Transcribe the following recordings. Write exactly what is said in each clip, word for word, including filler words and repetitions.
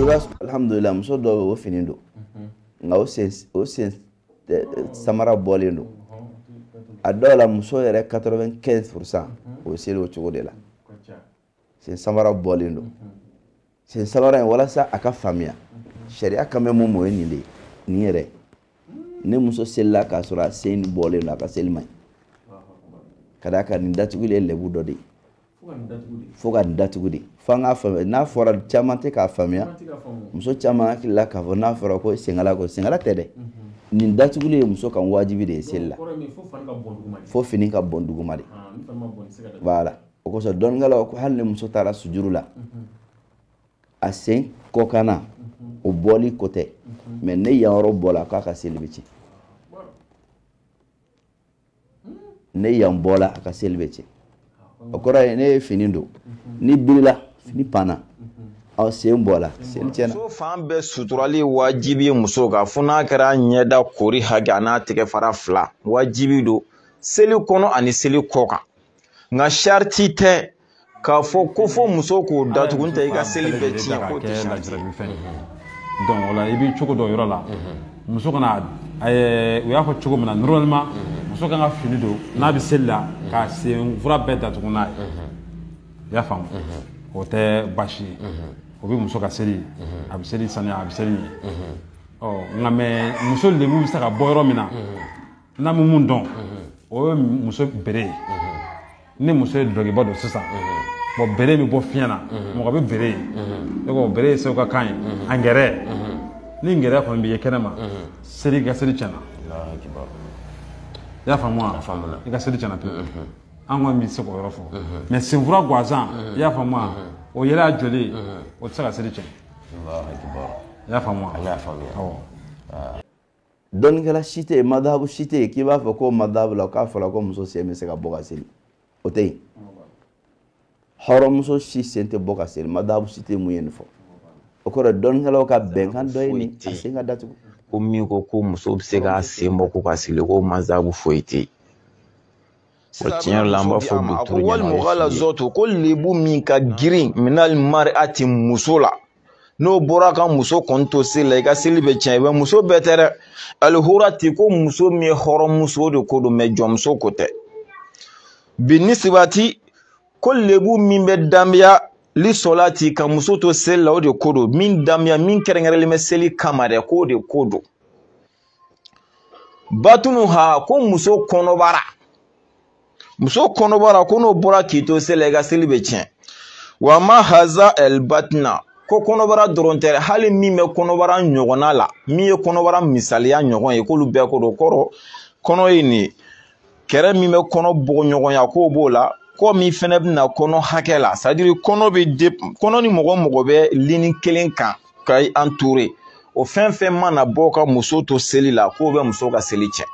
alhamdulillah muso do o fini do nga o sen o sen samara bolendo a do la muso yere quatre-vingt-quinze pour cent o seli o cogo de la sen samara bolendo sen samara wala sa aka famia sharia kame mo mo ni le ni yere ne muso sella ka sura sen bolendo aka selmai kada ka ni datugule lebu do de foga datugudi fanga famia na fora chamante ka famia muso chama kila ka na fora ko singala ko singala tede ni datugule muso kan wajibi de sella fo fini ka bondugu mari voilà o ko so don ngala ko halle muso tara sujurula asen kokana o boli côté mais ne yaro bola ka ka selbici ne yam bola ka selbici okora ne finindo ni bilila ni pana aw sen bola sen cena so fan be suturali wajibi muso ga funa kara nyeda kori haga na tike fara fla wajibi do seli kono ani seli koka nga sharti te ka fo ko fo muso ko datugunta iga seli be ci ko ti sharti donc wala ibi chogo do yoro la muso kana ay ya ko chogo mana normalement muso kan fini do na bi sella ka sen fura be datuguna ya fam o te bashi o bi muso ka seli abi seli sanya abi seli oh ngame muso le mu saka boyro mina na mu mundon o muso bere ni muso dogi bodo sisa bo bere mi bo fiana mo ka be bere e ko bere se ka kan angere ni ngere ko bi yekenama seli ga seli chana Allah akbar ya famwa famuna ga seli chana pe anwa mi se ko yorofo mais sinfura gwazan ya famwa o yela joli o tsaka seli chana Allah akbar ya famwa Allah famwa oh don gala shite madhabu shite ki ba fa ko madhabu la ka fa la ko muso se me se ka boga seli o tey haram so shi sente boga seli madhabu shite mu yen fo o ko don gala ka ben kan doyni asinga datu ko mi ko ko muso se ka se mo ko ka seli ko madhabu foiti o tiyan lamba fo docteur wal mughala zoto ko lebu min ka girin minal mar'ati musula no bora kan muso konto sela iga selibe tiyan be muso betere al hurati ko muso mi horo muso de ko do me jomso kote binisibati ko lebu min be dambia li solati ka muso to sela o de kodo min dambia min kerengerele me seli kamare ko de kodo batunu ha ko muso konobara muso konobara ko no bora kito sela iga selibe tiyan wa ma haza el batna ko konobara dorontere hali mi me konobara nyogona la mi e konobara misaliya nyogon e ko lu be ko do koro kono yini kere mi me kono bo nyogon ya ko bola ko mi fene na kono hakela c'est à dire kono be de kono ni mogo mogo be lini kelen kan kay entouré o fen fen mana boka muso to seli la ko be muso ka seli che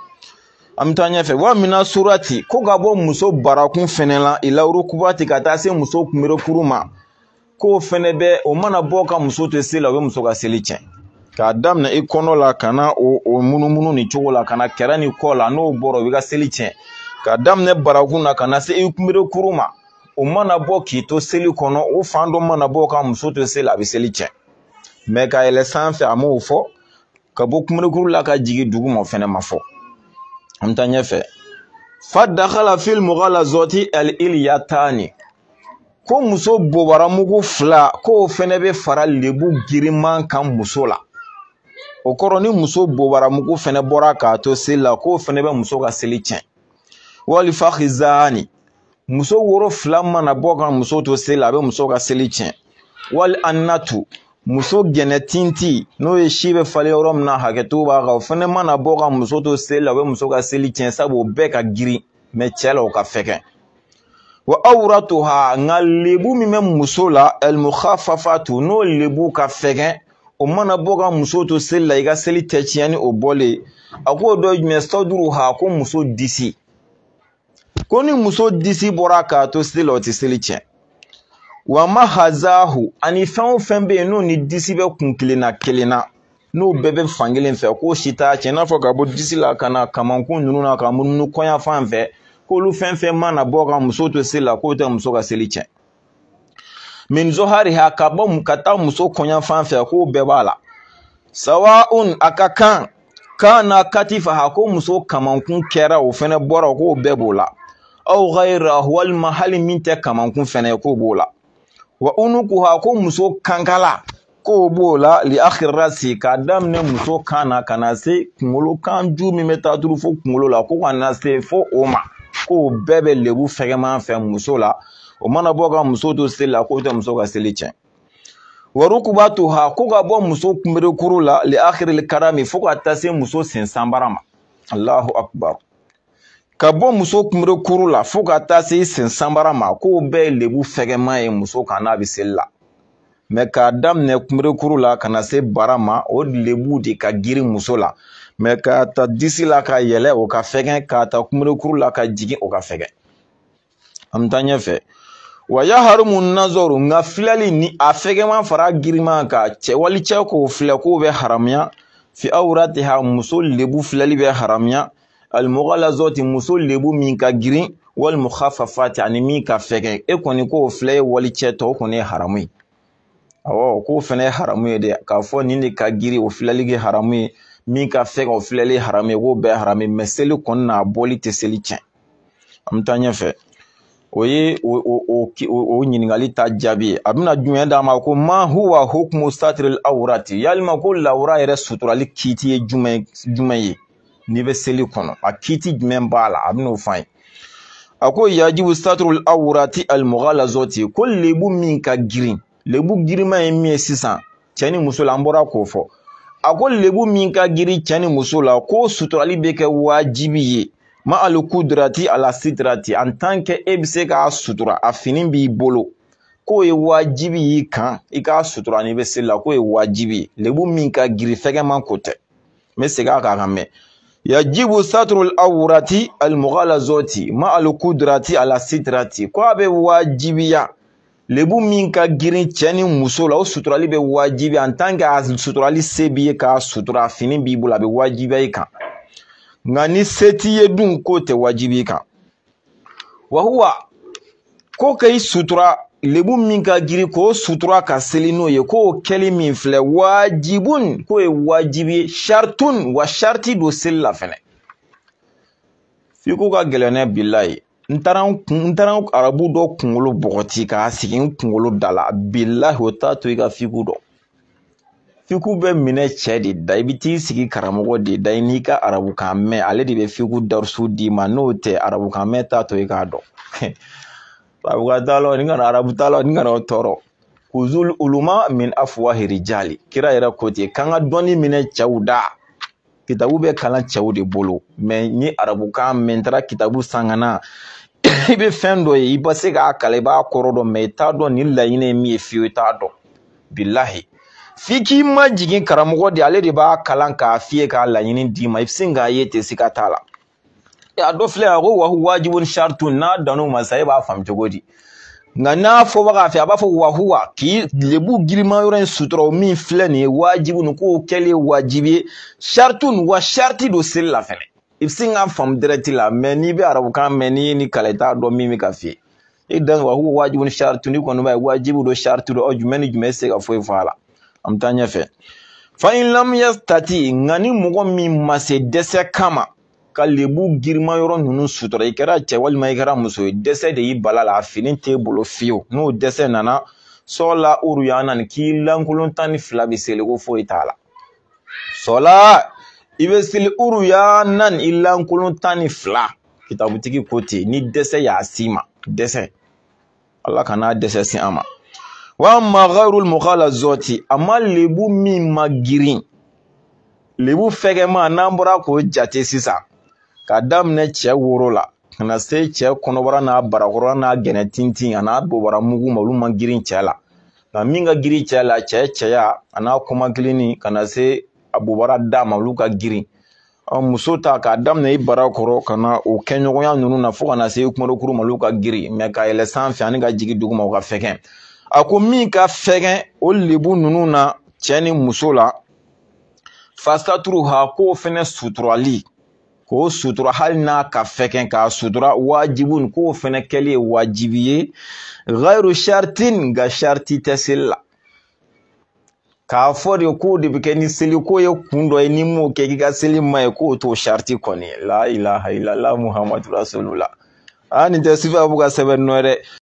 amtanya fe wa mina surati ko gabo muso barakun fenela ila rukubati kata se muso kumiro kuruma ko fene be o mana boka muso to seli la be muso ka seli che ka dam na ikono la kana o, o munu munu ni chogo la kana kera ni kola no boro be ka seli che ka dam ne barakun na kana se kumiro kuruma o mana boki to seli kono o fando mana boka muso to seli la be seli che me ka ele sanfe amo fo ka bo kumiro kuru la ka jigi dugu mo fene mafo amtanya fe fa dakhala fil mughalazati al ilyatani ko muso bobara mugu fla ko fene be fara lebu giriman kan muso la o koro ni muso bobara mugu fene bora ka to sela ko fene be muso ka seli chen wali fakhizani muso woro fla mana boka muso to sela be muso ka seli chen wal annatu muso genetinti no ye shibe fale rom na haketu ba ga fene mana boka muso to sela be muso ka seli chen sabo be ka giri me chelo ka feke wa awratuha ngal lebu mi mem musola al mukhaffafatu no lebu ka fegen o mana boga muso to sella iga seli techiani o bole ako do me stoduru ha ko muso disi koni muso disi boraka to selo ti seli chen wa mahazahu ani fan fan be no ni disi be kunkile na kelena no bebe fangelen fe ko shita chena fo ka bo disi la kana kamankun nunu na kamunu konya fan fe ko lu fen fen mana boka muso to sela ko te muso ka seli chen min zohariha ka bɔ ka taa muso kɔɲɔ fan fɛ k'o bɛɛ b'a la sawaun a ka kan kana katifaha ko muso kamankun kɛra o fɛnɛ bɔra k'o bɛɛ b'o la aw ghayrahu walima hali min tɛ kamankun fɛnɛ k'o b'o la wa unukuha ko muso kankala k'o b'o la li akhirasi k'a daminɛ muso kan na ka na se kunkolo kan ju min bɛ taa turu fo kunkolo la ko ka na se fo o ma k'o bɛɛ bɛ lebu fɛgɛman fɛ muso la o mana bɔ ka muso to seli la k'o tɛ muso ka seli tiɲɛ wa rukubatuha ko ka bɔ muso kunberekuru la li akhiril karami fo ka taa se muso sensanbara ma Allahu akbar ka bɔ muso kunberekuru la fo ka taa se sensanbara ma k'o bɛɛ ye lebu fɛgɛman ye muso kan n'a bɛ seli la mɛ k'a daminɛ kunberekuru la ka na se bara ma o lebu de ka girin muso la mɛ k'a ta disi la ka yɛlɛ o ka fɛgɛn k'a ta kunberekuru la ka jigin o ka fɛgɛn an bɛ taa ɲɛfɛ wa yaharimu nazoru nka filɛli ni a fɛgɛman fara giriman kan cɛ wali cɛ k'o filɛ k'o bɛ haramuya fi awratiha muso lebu filɛli bɛ haramuya almughalazati muso lebu min ka girin wal mukhaffafati ani min ka fɛgɛn e kɔni k'o filɛ wali cɛ tɔ o kɔni ye haramu ye awɔ k'o fɛnɛ ye haramu ye dɛ k'a fɔ nin de ka giri o filɛli kɛ haramu ye min ka fɛgɛn o filɛli haramu ye k'o bɛɛ haramu ye mɛ seli kɔni n'a bɔli tɛ seli tiɲɛ an bɛ taa ɲɛfɛ o ye o ɲininkali ta jaabi ye a bɛna jumɛn d'a ma ko ma huwa hukmu satril awrati yalima ko lawura yɛrɛ suturali kiiti ye jumɛn jumɛn ye n'i bɛ seli kɔnɔ a kiiti jumɛn b'a la a bɛna o f'an ye a ko yajibu satrul awrati almughalazati ko lebu min ka girin lebu girima ye min ye sisan cɛ ni muso la an bɔra k'o fɔ a ko lebu min ka girin cɛ ni muso la ko suturali bɛ kɛ wajibi ye ma al kudrati ala sitrati en tant que e bɛ se k'a sutura a fini b'i bolo k'o ye wajibi y'i kan i k'a sutura n'i bɛ seli la k'o ye wajibi ye lebu min ka girin fɛgɛman ko tɛ n bɛ segin a kan ka mɛn yajibu satrul awrati almughalazati ma al kudrati ala sitrati ko a bɛ wajibiya lebu min ka girin cɛ ni muso la o suturali bɛ wajibi en tant que a suturali se b'i ye k'a sutura a fini b'i bolo a bɛ wajibiya i kan nka ni se t'i ye dun k'o tɛ wajibi i kan wa huwa ko k'i sutura lebu min ka girin k'o sutura ka seli n'o ye k'o kɛli min filɛ wajibun k'o ye wajibi ye sharitun wa shariti don seli la fɛnɛ f'i ko ka gɛlɛn ne bilayi n taara n taara arabu dɔ kunkolo bɔgɔti k'a sigi n kunkolo da la bilahi o t'a to i ka fiku dɔn fiku bɛ minɛ cɛ de da i bɛ t'i sigi karamɔgɔ de da i n'i ka arabukan mɛn ale de bɛ fiku darisu d'i ma n'o tɛ arabukan mɛn t'a to i k'a dɔn arabukan t'a la ni kana arabu t'a la ni kana o tɔɔrɔ kuzul uluma min afwahi rijali kira yɛrɛ ko ten k'an ka dɔnni minɛ cɛw da kitabu bɛ kalan cɛw de bolo mɛ ni arabukan mɛn n taara kitabu san ka na i bɛ fɛn dɔ ye i bɛ se k'a kalan i b'a kɔrɔ dɔn mɛ i t'a dɔn nin laɲini ye min ye fiyewu i t'a dɔn bilahi f'i k'i ma jigin karamɔgɔ de ale de b'a kalan k'a f'i ye k'a laɲini d'i ma i bɛ sin k'a ye ten siga t'a la a dɔ filɛ a ko wa wajibun sharitun n'a dan'o ma sa e b'a faamu cogo di nka n'a fɔbaga fɛ a b'a fɔ wa huwa k'i lebu girima yɔrɔ in sutura o min filɛ nin ye wajibun k'o kɛlen ye wajibi ye sharitun wa shariti don seli la fɛnɛ i bɛ sin k'a faamu direct la mɛ n'i bɛ arabukan mɛn n'i ye ni kalan i t'a dɔn min bɛ ka f'i ye e dan wa huwa wajibun sharitun n'i kɔni b'a ye wajibi don shariti don ɔ jumɛn ni jumɛn se ka foyi fɔ a la an bɛ taa ɲɛfɛ fa in lam yastati nka ni mɔgɔ min ma se dɛsɛ kama ka lebu girima yɔrɔ ninnu sutura i kɛra cɛ walima i kɛra muso ye dɛsɛ de y'i bala la a fini t'e bolo fiyewu n'o dɛsɛ nana sɔla uruyana ni k'i lankolon tan ni fila bɛ seli ko foyi t'a la sɔla i bɛ seli uruyana ni i lankolon tan ni fila kitabutigi ko ten ni dɛsɛ y'a si ma dɛsɛ ala kana dɛsɛ si an ma wa ma ghayrul mughalazati amma lebu min ma girin lebu fɛgɛma n'an bɔra k'o jate sisan ka daminɛ cɛ woro la ka na se cɛ kɔnɔbara n'a barakɔrɔ n'a gɛnɛ tintin a n'a bobara mugu ma olu ma girin cɛ la nka min ka girin cɛ la cɛ cɛya a n'a kɔmakilinni ka na se a bobara da ma olu ka girin muso ta k'a daminɛ i barakɔrɔ ka na o kɛɲɔgɔnya ninnu na fo ka na se i kunkolo ma olu ka girin mɛ ka yɛlɛ sanfɛ ani ka jigin duguma o ka fɛgɛn a ko min ka fɛgɛn o lebu ninnu na cɛ ni muso la fasaturu ha k'o fɛnɛ suturali k'o sutura hali n'a ka fɛkɛn k'a sutura wajibun k'o fɛnɛ kɛli ye wajibi ye ghayru shartin nka sharti tɛ seli la k'a fɔ de k'o de bɛ kɛ ni seli ko ye kun dɔ ye ni m'o kɛ k'i ka seli ma ye k'o t'o sharti kɔni la ilaha illallah muhammadu rasulullah a nin tɛ sifa b'u ka sɛbɛn nɔ dɛ